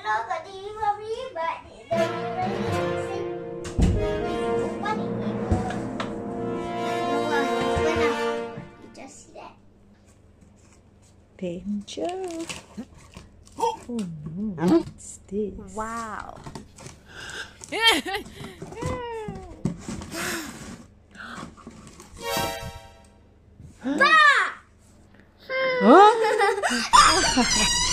know got delivery, but the delivery said open it. No, open up. You just see that. Danger. Oh no, what's this? Wow. Bah! Huh?